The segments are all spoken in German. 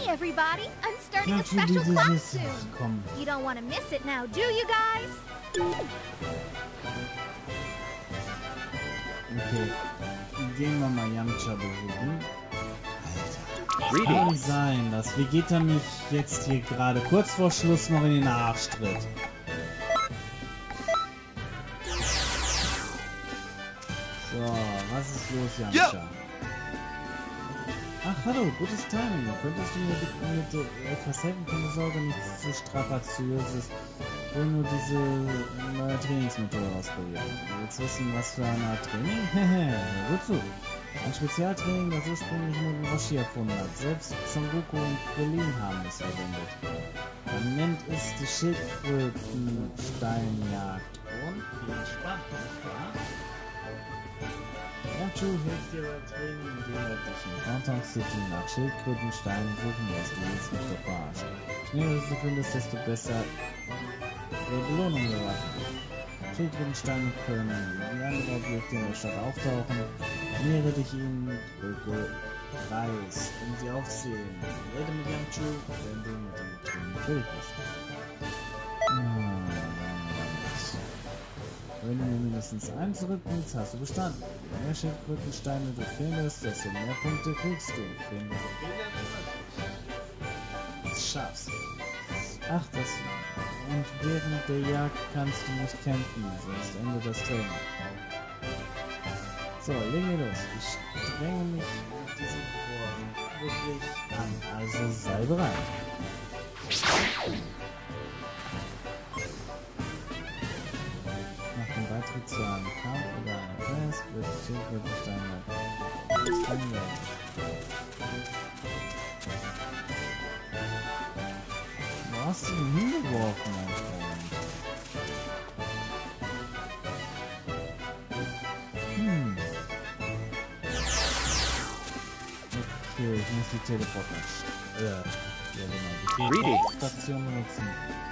everybody! I'm starting a special class soon. You don't want to miss it now, do you guys? Okay. Gehen wir mal Yamcha besuchen. Alter. Kann nicht sein, dass Vegeta mich jetzt hier gerade kurz vor Schluss noch in den Arsch tritt. So, was ist los, Yamcha? Ja. Ach, hallo, gutes Timing. Könntest du mir mit etwas helfen? Keine Sorge, nichts zu strapaziöses. Ich will nur diese neue Trainingsmethode ausprobieren. Du willst wissen, was für eine Art Training? Hehe, gut zu. Ein Spezialtraining, das ursprünglich nur Roshi erfunden hat. Selbst Son Goku und Krillin haben es verwendet. Man nennt es die Schildkrötensteinjagd. Und viel Spaß, nicht wahr? Yamcha hilft dir beim Training, indem er dich in Downtown City nach Schildkrötensteinen suchen lässt. Du willst mich doch verarschen. Je schneller du findest, desto besser Belohnung erwarten. Schildkrötensteine können wie andere Objekte in der Stadt auftauchen. Nähere dich ihnen, drücke Kreis, um sie aufzählen. Rede mit Yamcha, wenn du mit dem Training fertig bist. Wenn du mir mindestens einen zurückbringst, hast du bestanden. Je mehr Schildkrötensteine du findest, desto mehr Punkte kriegst du. Das schaffst. Ach, das. Und während der Jagd kannst du nicht kämpfen, sonst endet das Training. So, legen wir los. Ich strenge mich mit diesem Vorhaben wirklich an, also sei bereit. Nach dem Beitritt zu einem Kampf oder einer Quest wird die Schildkrötensteine extrem werden. Wo hast du denn hingeworfen, mein Freund? Okay, ich muss die Teleportation benutzen.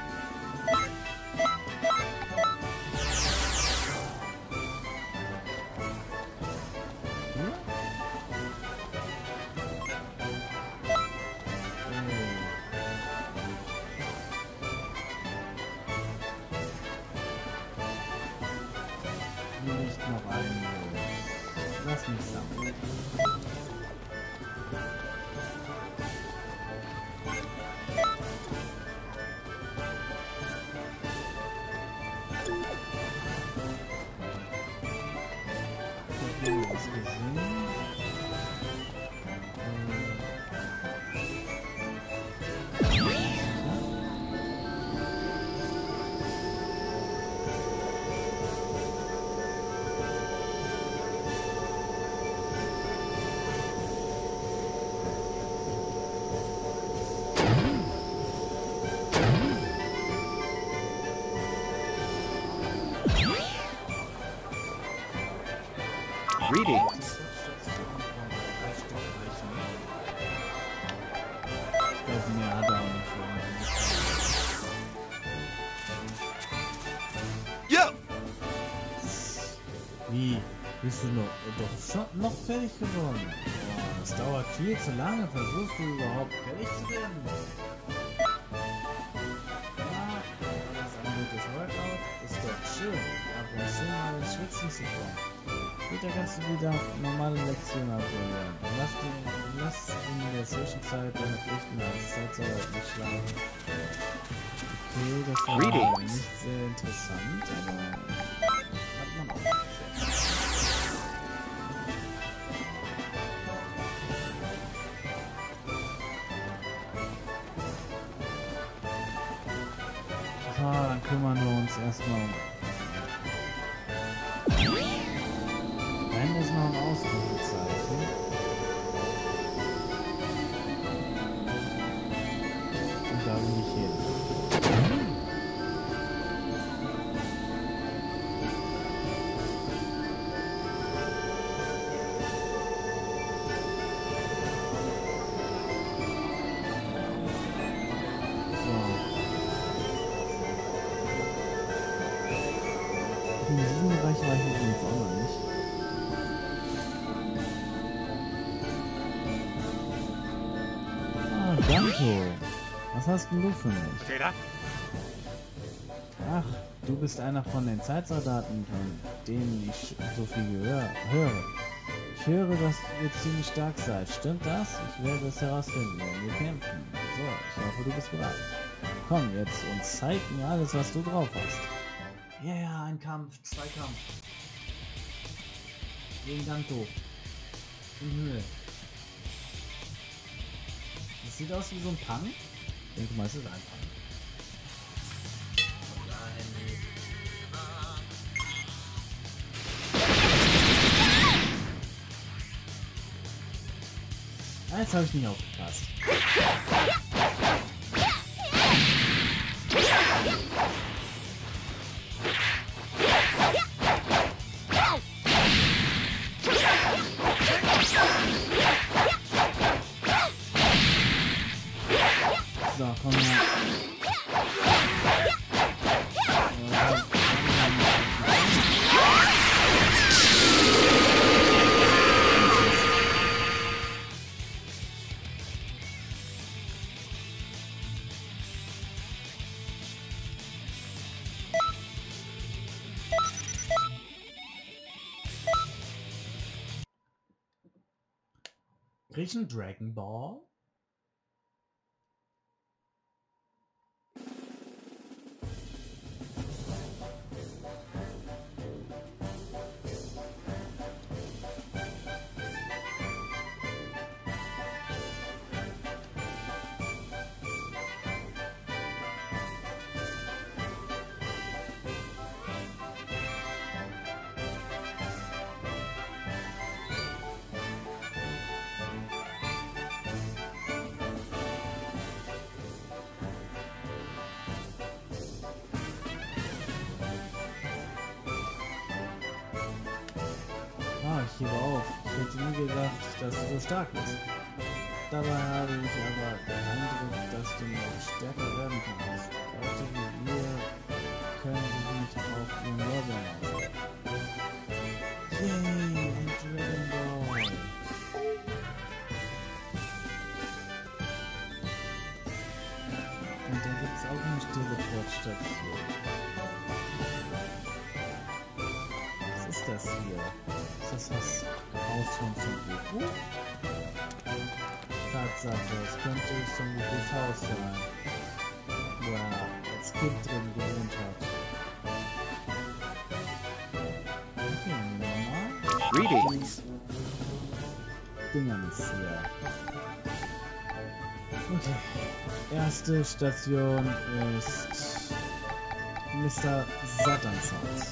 Nicht noch einen. Lass mich sammeln. Was gesehen? Greetings. Ja! Wie? Bist du noch fertig geworden? Boah, das dauert viel zu lange. Versuchst du überhaupt fertig zu werden? Ja, das angehört Workout ist doch schön. Ab und zu mal ins Schwitzen zu kommen. Später kannst du wieder normale Lektionen absolvieren. Lass in der Zwischenzeit deine Pflichten als Zeitsoldat nicht schlafen. Okay, das war nicht sehr interessant, aber hat man auch gesehen. So, dann kümmern wir uns erstmal um. Wenn es noch ein Ausrufezeichen. Und da will ich hin. So. Giganto, was hast denn du für mich? Ach, du bist einer von den Zeitsoldaten, von denen ich so viel höre. Ich höre, dass ihr ziemlich stark seid. Stimmt das? Ich werde es herausfinden, wenn wir kämpfen. So, ich hoffe, du bist bereit. Komm jetzt und zeig mir alles, was du drauf hast. Ja, ja, ein Kampf, Zweikampf. Gegen Ganto. In Höhe. Das sieht aus wie so ein Punk. Ich denke mal, es ist ein Punk. Jetzt habe ich nicht aufgepasst. So, komm her. Krieg ich einen Dragon Ball? Ich gebe auf. Ich hätte nie gedacht, dass du so stark bist. Dabei habe ich aber den Eindruck, dass du noch stärker werden kannst. Leute wie wir können sich nicht auf den Lorbeeren ausruhen. Yay, ein Dragon Ball. Und da gibt es auch eine Teleportstation. Was ist das hier? Ist das Haus von Goku? Tatsache, es könnte Son Gokus Haus sein, wo er als Kind drin gewohnt hat. Okay, nochmal. Greetings. Dingens hier. Okay. Erste Station ist Mr. Satans Haus.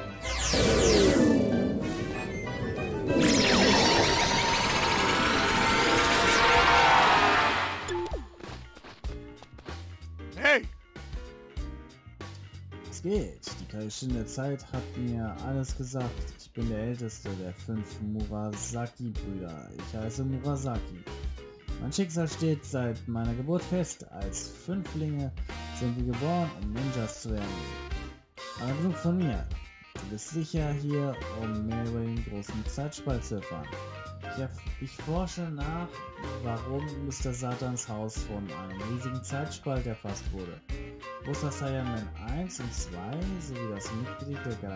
Geht. Die Kaioshin Zeit hat mir alles gesagt. Ich bin der älteste der 5 Murasaki-Brüder. Ich heiße Murasaki. Mein Schicksal steht seit meiner Geburt fest. Als Fünflinge sind wir geboren, um Ninjas zu werden. Aber genug von mir. Du bist sicher hier, um mehr über den großen Zeitspalt zu erfahren. Ich forsche nach, warum Mr. Satans Haus von einem riesigen Zeitspalt erfasst wurde. Großer Saiyaman 1 und 2 sowie das Mitglied der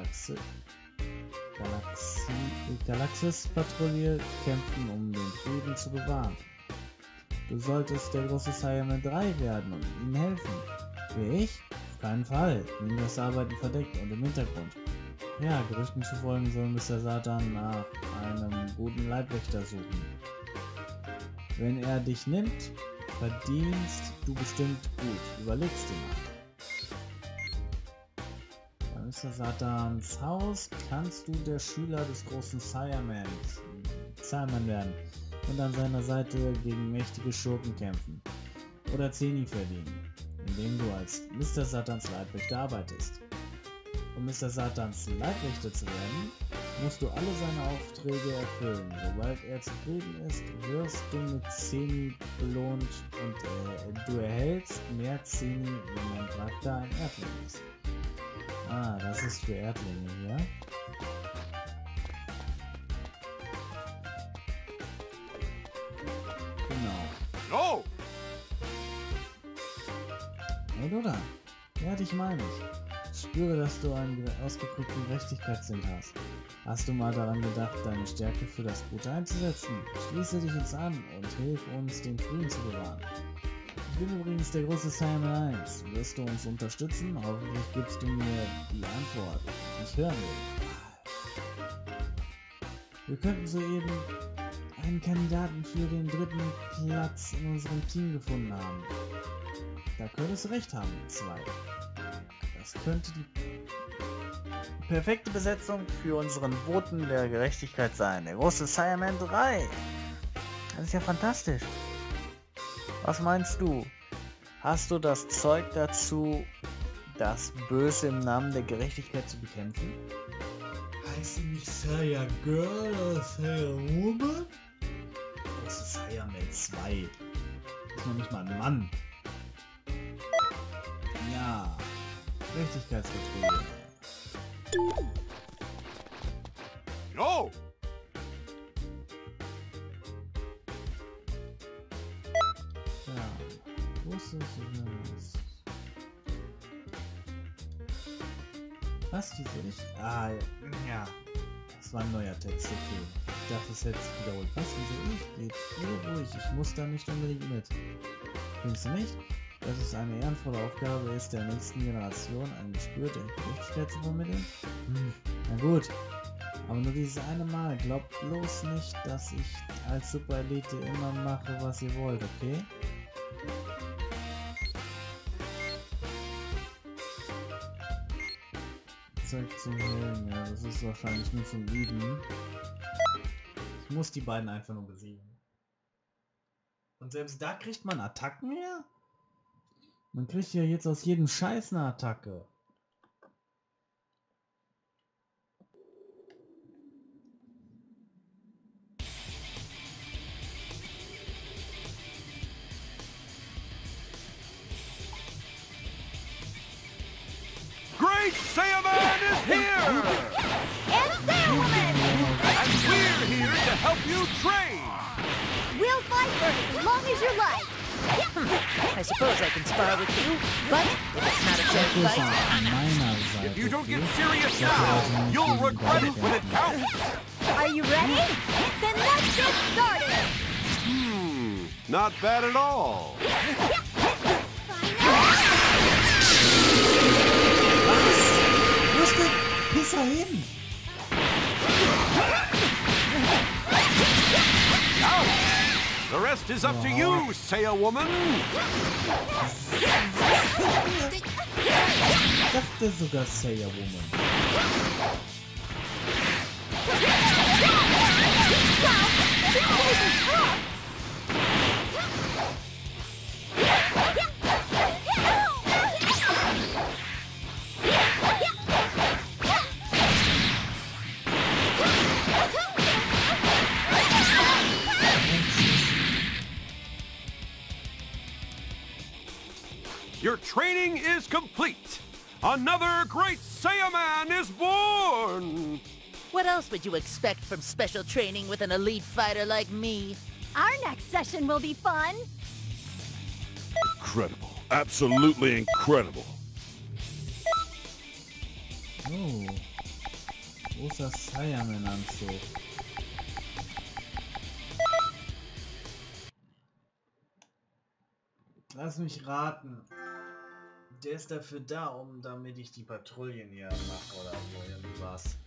Galaxis-Patrouille kämpfen, um den Frieden zu bewahren. Du solltest der große Saiyaman 3 werden und ihnen helfen. Wie ich? Auf keinen Fall. Ninjas arbeiten verdeckt und im Hintergrund. Ja, Gerüchten zufolge soll Mr. Satan nach einem guten Leibwächter suchen. Wenn er dich nimmt, verdienst du bestimmt gut. Überlegst dir mal. Bei Mr. Satans Haus kannst du der Schüler des großen Saiyaman werden und an seiner Seite gegen mächtige Schurken kämpfen. Oder Zeni verdienen, indem du als Mr. Satans Leibwächter arbeitest. Um Mr. Satans Leibwächter zu werden, musst du alle seine Aufträge erfüllen. Sobald er zufrieden ist, wirst du mit Zeni belohnt und du erhältst mehr Zeni, wenn dein Charakter ein Erdling ist. Ah, das ist für Erdlinge hier. Genau. No! Hey du da, ja, dich meine ich. Ich spüre, dass du einen ausgeprägten Gerechtigkeitssinn hast. Hast du mal daran gedacht, deine Stärke für das Gute einzusetzen? Schließe dich uns an und hilf uns, den Frieden zu bewahren. Ich bin übrigens der große Saiyaman 1. Wirst du uns unterstützen? Hoffentlich gibst du mir die Antwort, die ich hören will. Wir könnten soeben einen Kandidaten für den 3. Platz in unserem Team gefunden haben. Da könntest du recht haben, 2. Das könnte die perfekte Besetzung für unseren Voten der Gerechtigkeit sein. Der große Saiyaman 3. Das ist ja fantastisch. Was meinst du? Hast du das Zeug dazu, das Böse im Namen der Gerechtigkeit zu bekämpfen? Heißt sie nicht Saya Girl oder Saya Woman? Das ist Saiyaman 2. Das ist noch nicht mal ein Mann. Ja. Gerechtigkeitsbetrüger. No! Ja. Wo ist das? Was, die sehe ich? Ah, ja. Das war ein neuer Text, okay. Ich dachte, es hätte sich wiederholt. Was, wieso ich? Geht ihr ruhig, ich muss da nicht unbedingt mit. Findest du nicht? Dass es eine ehrenvolle Aufgabe ist, der nächsten Generation ein Gespür der Gerechtigkeit zu vermitteln? Na gut. Aber nur dieses eine Mal. Glaubt bloß nicht, dass ich als Superelite immer mache, was ihr wollt, okay? Zeug zum Helden, ja, das ist wahrscheinlich nur zum Üben. Ich muss die beiden einfach nur besiegen. Und selbst da kriegt man Attacken her? Man kriegt ja jetzt aus jedem Scheiß eine Attacke. Great Saiyaman is here! And Saiyawoman! And we're here to help you train! We'll fight for as long as you like. I suppose I can spar with you, but if it's not a fair Das ist fight, an meiner Seite. If you don't get okay? serious now, you'll regret it when it counts! Are you ready? Then let's get started! Not bad at all! Wo ist der Pisser hin? Now, the rest is up to you, Saiyawoman! Ich dachte sogar Saiyawoman. Your training is complete! Another great Saiyaman is born! what else would you expect from special training with an elite fighter like me? Our next session will be fun. Incredible. Absolutely incredible. Oh. Großer Saiyaman-Anzug. Lass mich raten. Der ist dafür da, damit ich die Patrouillen hier mache oder so irgendwas.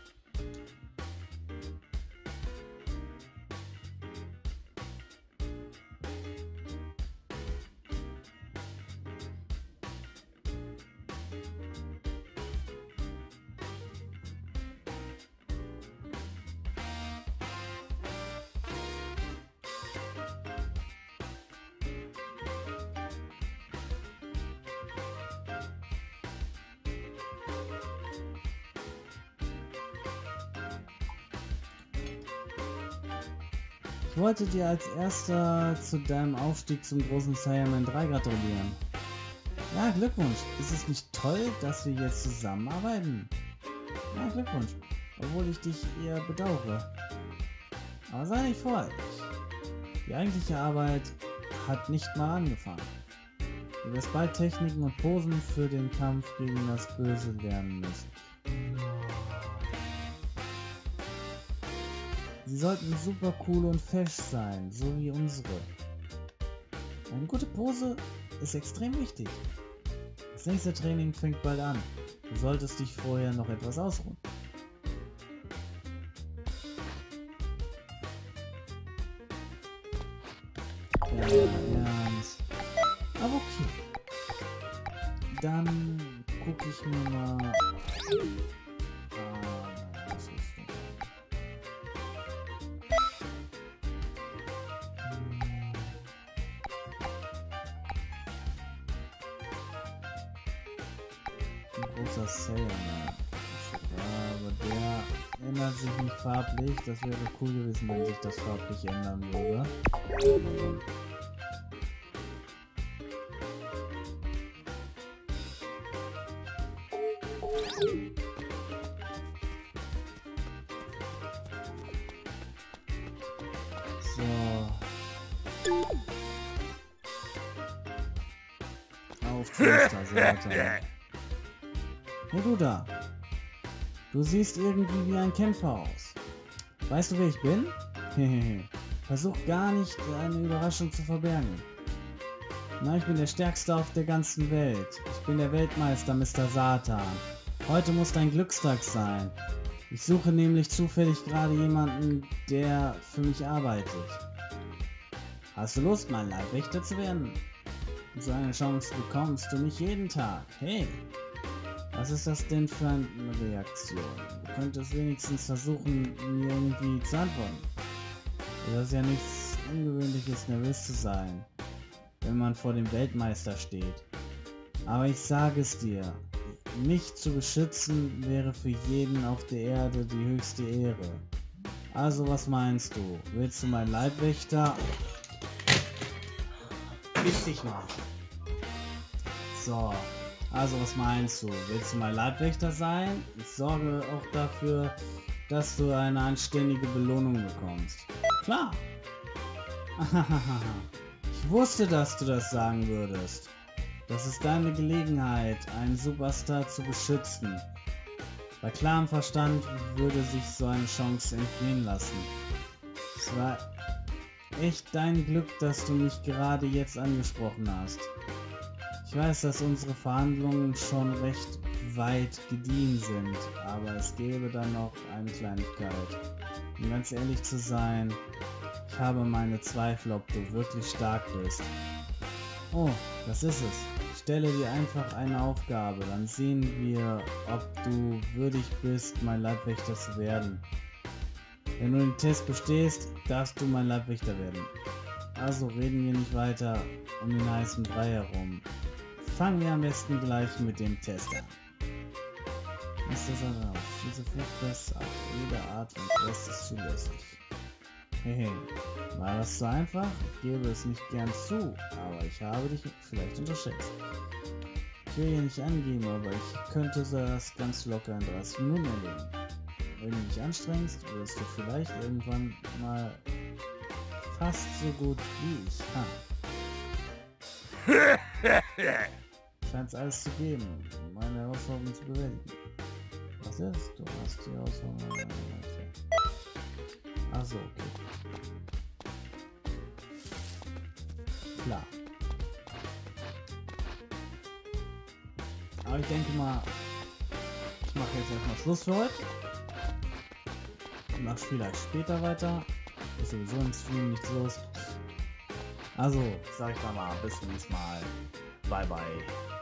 Ich wollte dir als erster zu deinem Aufstieg zum großen Saiyaman 3 gratulieren. Ja, Glückwunsch. Ist es nicht toll, dass wir jetzt zusammenarbeiten? Ja, Glückwunsch. Obwohl ich dich eher bedauere. Aber sei nicht voreilig. Die eigentliche Arbeit hat nicht mal angefangen. Du wirst bald Techniken und Posen für den Kampf gegen das Böse lernen müssen. Sie sollten super cool und fesch sein, so wie unsere. Eine gute Pose ist extrem wichtig. Das nächste Training fängt bald an. Du solltest dich vorher noch etwas ausruhen. Ja, ernst. Aber okay. Dann gucke ich mir mal... was ist das? Ein großer Saiyan. Aber der ändert sich nicht farblich. Das wäre cool gewesen, wenn sich das farblich ändern würde. So. Auf Twister, Satan. Hey du da. Du siehst irgendwie wie ein Kämpfer aus. Weißt du, wer ich bin? Hehehe. Versuch gar nicht, eine Überraschung zu verbergen. Na, ich bin der Stärkste auf der ganzen Welt. Ich bin der Weltmeister, Mr. Satan. Heute muss dein Glückstag sein. Ich suche nämlich zufällig gerade jemanden, der für mich arbeitet. Hast du Lust, mein Leibwächter zu werden? So eine Chance bekommst du nicht jeden Tag. Hey, was ist das denn für eine Reaktion? Du könntest wenigstens versuchen, mir irgendwie zu antworten. Das ist ja nichts Ungewöhnliches, nervös zu sein, wenn man vor dem Weltmeister steht. Aber ich sage es dir, mich zu beschützen wäre für jeden auf der Erde die höchste Ehre. Also was meinst du? Willst du mein Leibwächter? Fick dich mal. So, also was meinst du? Willst du mein Leibwächter sein? Ich sorge auch dafür, dass du eine anständige Belohnung bekommst. Klar. Ich wusste, dass du das sagen würdest. Das ist deine Gelegenheit, einen Superstar zu beschützen. Bei klarem Verstand würde sich so eine Chance entgehen lassen. Es war echt dein Glück, dass du mich gerade jetzt angesprochen hast. Ich weiß, dass unsere Verhandlungen schon recht weit gediehen sind, aber es gäbe dann noch eine Kleinigkeit. Um ganz ehrlich zu sein, ich habe meine Zweifel, ob du wirklich stark bist. Oh, das ist es. Stelle dir einfach eine Aufgabe, dann sehen wir, ob du würdig bist, mein Leibwächter zu werden. Wenn du den Test bestehst, darfst du mein Leibwächter werden. Also reden wir nicht weiter um den heißen Brei herum. Fangen wir am besten gleich mit dem Test an. Ist das darauf? Diese Fluchtquest auf jede Art von Quest ist zulässig. Hehe, war das so einfach? Ich gebe es nicht gern zu, aber ich habe dich vielleicht unterschätzt. Ich will hier nicht angeben, aber ich könnte das ganz locker in 30 Minuten erledigen. Wenn du dich anstrengst, wirst du vielleicht irgendwann mal fast so gut wie ich. Scheint alles zu geben, um meine Herausforderung zu bewältigen. Was ist? Du hast die Herausforderung. Achso, okay. Klar. Aber ich denke mal, ich mache jetzt erstmal Schluss für heute. Ich mache vielleicht später weiter. Ist sowieso im Stream nichts los. Also, sag ich da mal, bis zum nächsten Mal. Bye bye.